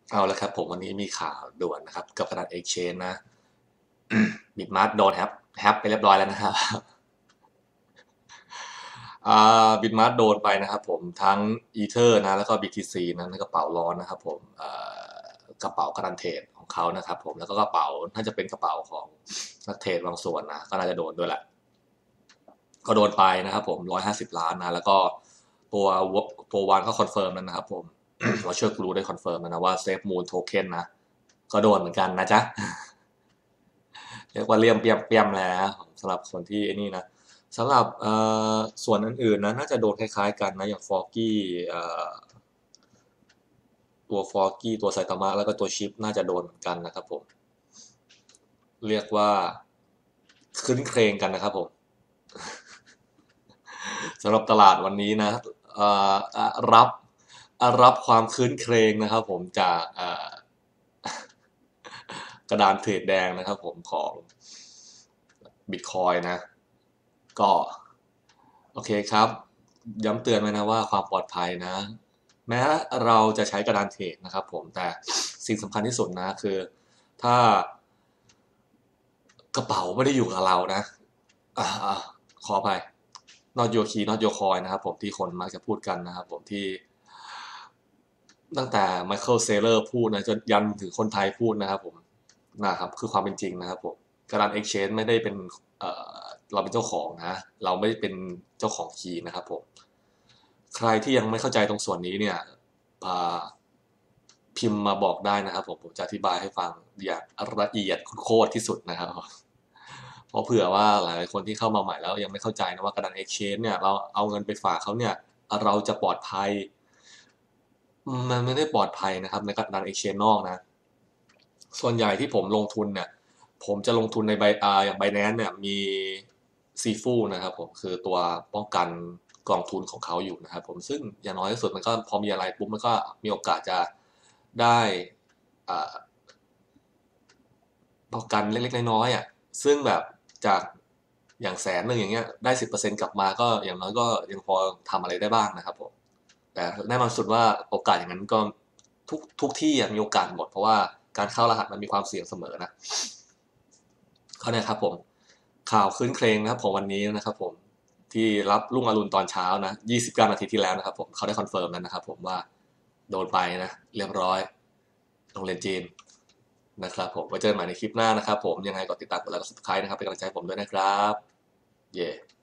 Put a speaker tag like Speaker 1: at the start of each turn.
Speaker 1: เอาละครับผมวันนี้มีข่าวด่วนนะครับกับกระดาษ Exchange นะบิตมาร์ทโดนแฮปไปเรียบร้อยแล้วนะครับบิตมาร์ทโดนไปนะครับผมทั้งอีเธอร์นะแล้วก็ BTC นะในกระเป๋าร้อนนะครับผมกระเป๋ากระดานเทรดของเขานะครับผมแล้วก็กระเป๋าน่าจะเป็นกระเป๋าของนักเทรดบางส่วนนะก็น่าจะโดนด้วยแหละก็โดนไปนะครับผม150 ล้านนะแล้วก็ตัวตัววานก็คอนเฟิร์มแล้วนะครับผมว่าเชื่อกรูได้คอนเฟิร์มแล้วนะว่าเซฟมูนโทเค็นนะก็โดนเหมือนกันนะจ๊ะ เรียกว่าเลี่ยมเปียมแล้วสำหรับคนที่นี่นะสำหรับส่วนอื่นๆนะน่าจะโดนคล้ายๆกันนะอย่างฟอร์กี้ตัวฟอร์กี้ตัวไซตามะแล้วก็ตัวชิปน่าจะโดนเหมือนกันนะครับผมเรียกว่าขึ้นเครงกันนะครับผมสำหรับตลาดวันนี้นะรับรับความคืนเครงนะครับผมจากกระดานเทรดแดงนะครับผมของบิตคอยนะก็โอเคครับย้ำเตือนไว้นะว่าความปลอดภัยนะแม้เราจะใช้กระดานเทรดนะครับผมแต่สิ่งสำคัญที่สุดนะคือถ้ากระเป๋าไม่ได้อยู่กับเรานะอ่าขออภัย not your key not your coin นะครับผมที่คนมักจะพูดกันนะครับผมที่ตั้งแต่ไมเคิลเซเลอร์พูดนะจนยันถึงคนไทยพูดนะครับผมนะครับคือความเป็นจริงนะครับผมกระดาน exchange ไม่ได้เป็นเอ่เราเป็นเจ้าของนะเราไม่ได้เป็นเจ้าของคีย์นะครับผมใครที่ยังไม่เข้าใจตรงส่วนนี้เนี่ยพิมพ์มาบอกได้นะครับผมจะอธิบายให้ฟังอย่างละเอียดโคตรที่สุดนะครับเพราะเผื่อว่าหลายๆคนที่เข้ามาใหม่แล้วยังไม่เข้าใจนะว่ากระดาน exchange เนี่ยเราเอาเงินไปฝากเขาเนี่ยเราจะปลอดภัยมันไม่ได้ปลอดภัยนะครับในกระดาน exchange นอกนะส่วนใหญ่ที่ผมลงทุนเนี่ยผมจะลงทุนในอย่าง Binance เนี่ยมีซีฟูนะครับผมคือตัวป้องกันกองทุนของเขาอยู่นะครับผมซึ่งอย่างน้อยที่สุดมันก็พอมีอะไรปุ๊บมันก็มีโอกาสจะได้อ่าประกันเล็กๆน้อยๆอ่ะซึ่งแบบจากอย่าง100,000อย่างเงี้ยได้10%กลับมาก็อย่างน้อยก็ยังพอทำอะไรได้บ้างนะครับผมแต่แน่นอนสุดว่าโอกาสอย่างนั้นก็ทุกที่มีโอกาสหมดเพราะว่าการเข้ารหัสมันมีความเสี่ยงเสมอนะเขาเนี่ยครับผมข่าวคืนเครงนะครับของวันนี้นะครับผมที่รับรุ่งอรุณตอนเช้านะ29 นาทีที่แล้วนะครับผมเขาได้คอนเฟิร์มแล้วนะครับผมว่าโดนไปนะเรียบร้อยโรงเรียนจีน นะครับผมไว้เจอกันใหม่ในคลิปหน้านะครับผมยังไงก็ติดตามกดไลค์กด subscribe นะครับเป็นกำลังใจให้ผมด้วยนะครับเย่